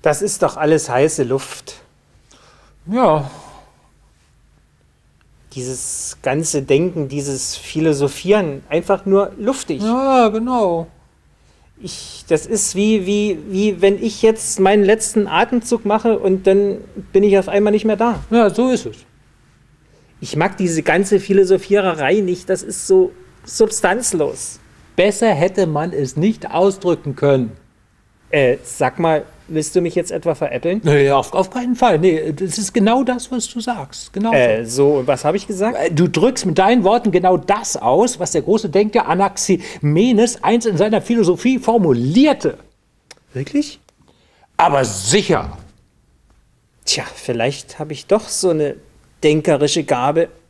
Das ist doch alles heiße Luft. Ja, Dieses ganze Denken, dieses Philosophieren, einfach nur luftig. ja, genau. Das ist wie wenn ich jetzt meinen letzten Atemzug mache und dann bin ich auf einmal nicht mehr da. Ja, so ist es. Ich mag diese ganze Philosophiererei nicht, das ist so substanzlos. Besser hätte man es nicht ausdrücken können. Sag mal, willst du mich jetzt etwa veräppeln? Nee, auf keinen Fall. Nee, das ist genau das, was du sagst. Genau so. Und was habe ich gesagt? Du drückst mit deinen Worten genau das aus, was der große Denker Anaximenes einst in seiner Philosophie formulierte. Wirklich? Aber sicher. Tja, vielleicht habe ich doch so eine denkerische Gabe.